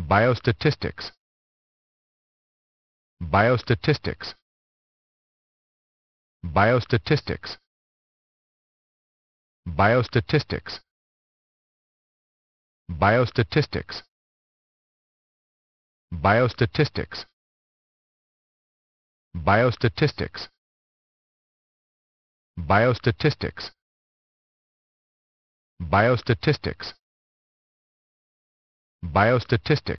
biostatistics, biostatistics, biostatistics, biostatistics, biostatistics, biostatistics, biostatistics, biostatistics, biostatistics, biostatistics.